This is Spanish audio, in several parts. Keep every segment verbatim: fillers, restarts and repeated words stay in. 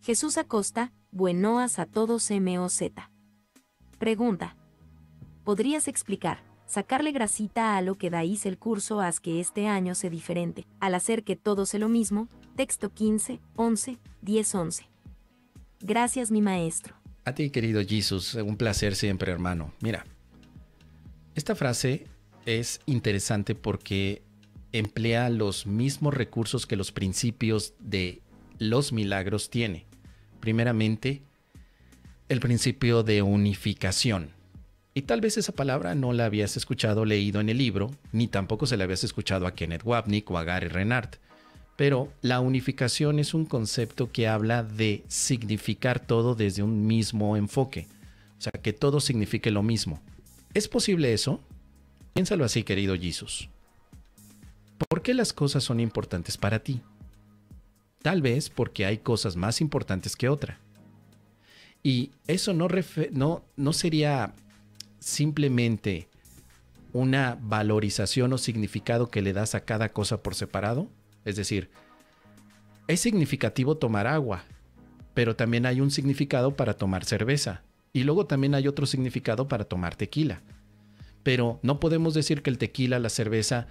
Jesús Acosta, buenoas a todos M O Z. Pregunta. ¿Podrías explicar, sacarle grasita a lo que dais el curso haz que este año sea diferente, al hacer que todo sea lo mismo? Texto quince, once, diez, once. Gracias, mi maestro. A ti, querido Jesús, un placer siempre, hermano. Mira, esta frase es interesante porque emplea los mismos recursos que los principios de los milagros tiene. Primeramente, el principio de unificación. Y tal vez esa palabra no la habías escuchado leído en el libro, ni tampoco se la habías escuchado a Kenneth Wapnick o a Gary Renard. Pero la unificación es un concepto que habla de significar todo desde un mismo enfoque. O sea, que todo signifique lo mismo. ¿Es posible eso? Piénsalo así, querido Jesús. ¿Por qué las cosas son importantes para ti? Tal vez porque hay cosas más importantes que otra. Y eso no, no, no sería simplemente una valorización o significado que le das a cada cosa por separado. Es decir, es significativo tomar agua, pero también hay un significado para tomar cerveza. Y luego también hay otro significado para tomar tequila. Pero no podemos decir que el tequila, la cerveza,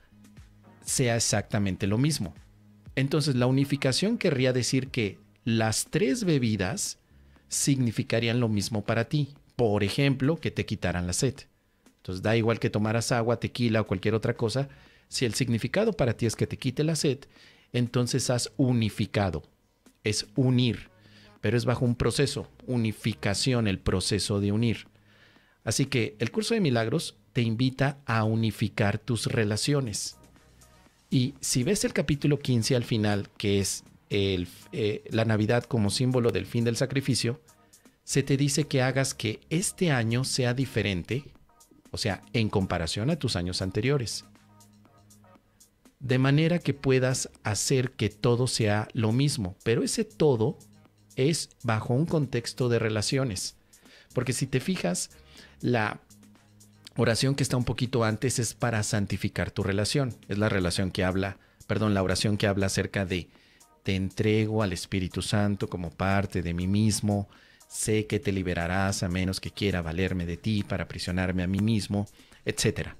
sea exactamente lo mismo. Entonces, la unificación querría decir que las tres bebidas significarían lo mismo para ti. Por ejemplo, que te quitaran la sed. Entonces, da igual que tomaras agua, tequila o cualquier otra cosa. Si el significado para ti es que te quite la sed, entonces has unificado. Es unir, pero es bajo un proceso. Unificación, el proceso de unir. Así que el curso de milagros te invita a unificar tus relaciones. Y si ves el capítulo quince al final, que es el, eh, la Navidad como símbolo del fin del sacrificio, se te dice que hagas que este año sea diferente, o sea, en comparación a tus años anteriores. De manera que puedas hacer que todo sea lo mismo, pero ese todo es bajo un contexto de relaciones. Porque si te fijas, la oración que está un poquito antes es para santificar tu relación. Es la relación que habla, perdón, la oración que habla acerca de te entrego al Espíritu Santo como parte de mí mismo. Sé que te liberarás a menos que quiera valerme de ti para aprisionarme a mí mismo, etcétera.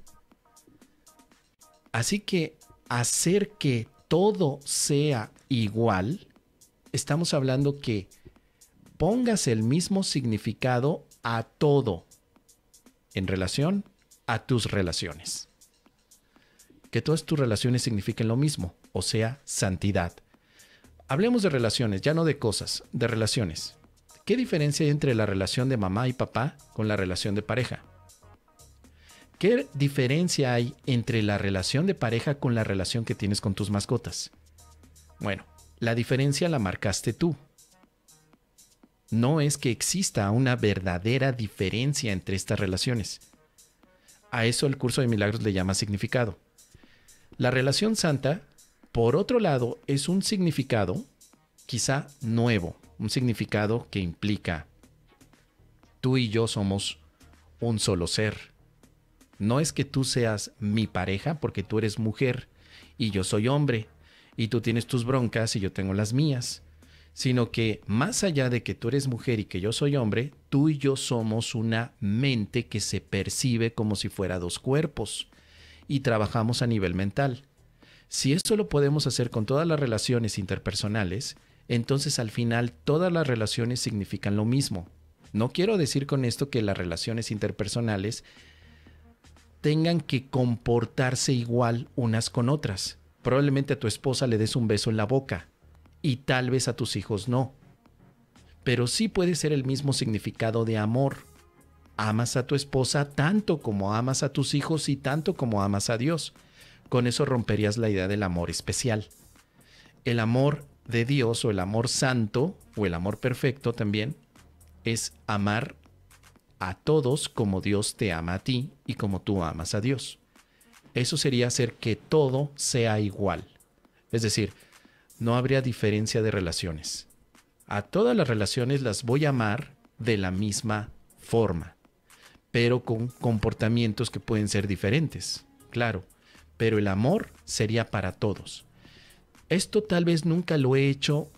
Así que hacer que todo sea igual, estamos hablando que pongas el mismo significado a todo en relación a tus relaciones. Que todas tus relaciones signifiquen lo mismo, o sea, santidad. Hablemos de relaciones, ya no de cosas, de relaciones. ¿Qué diferencia hay entre la relación de mamá y papá con la relación de pareja? ¿Qué diferencia hay entre la relación de pareja con la relación que tienes con tus mascotas? Bueno, la diferencia la marcaste tú. No es que exista una verdadera diferencia entre estas relaciones. A eso el curso de milagros le llama significado. La relación santa, por otro lado, es un significado quizá nuevo, un significado que implica tú y yo somos un solo ser. No es que tú seas mi pareja porque tú eres mujer y yo soy hombre y tú tienes tus broncas y yo tengo las mías, sino que más allá de que tú eres mujer y que yo soy hombre, tú y yo somos una mente que se percibe como si fuera dos cuerpos y trabajamos a nivel mental. Si esto lo podemos hacer con todas las relaciones interpersonales, entonces al final todas las relaciones significan lo mismo. No quiero decir con esto que las relaciones interpersonales tengan que comportarse igual unas con otras. Probablemente a tu esposa le des un beso en la boca y tal vez a tus hijos no. Pero sí puede ser el mismo significado de amor. Amas a tu esposa tanto como amas a tus hijos y tanto como amas a Dios. Con eso romperías la idea del amor especial. El amor de Dios o el amor santo o el amor perfecto también es amar a todos como Dios te ama a ti y como tú amas a Dios. Eso sería hacer que todo sea igual. Es decir, no habría diferencia de relaciones. A todas las relaciones las voy a amar de la misma forma, pero con comportamientos que pueden ser diferentes, claro. Pero el amor sería para todos. Esto tal vez nunca lo he hecho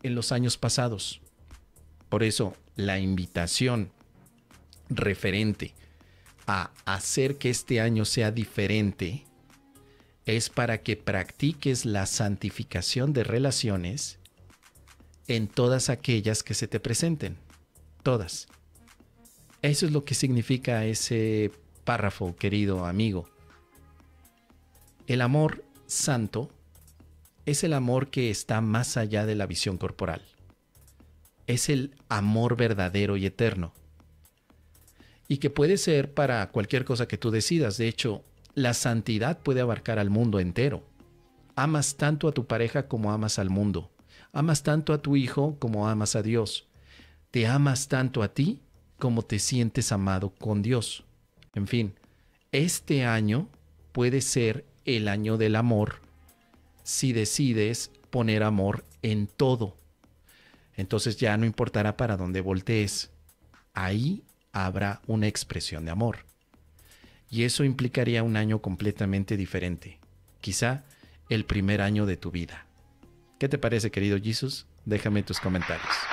en los años pasados. Por eso, la invitación referente a hacer que este año sea diferente es para que practiques la santificación de relaciones en todas aquellas que se te presenten. Todas. Eso es lo que significa ese párrafo, querido amigo. El amor santo es el amor que está más allá de la visión corporal. Es el amor verdadero y eterno. Y que puede ser para cualquier cosa que tú decidas. De hecho, la santidad puede abarcar al mundo entero. Amas tanto a tu pareja como amas al mundo. Amas tanto a tu hijo como amas a Dios. Te amas tanto a ti como te sientes amado con Dios. En fin, este año puede ser el año del amor si decides poner amor en todo. Entonces ya no importará para dónde voltees. Ahí habrá una expresión de amor. Y eso implicaría un año completamente diferente. Quizá el primer año de tu vida. ¿Qué te parece, querido Jesús? Déjame tus comentarios.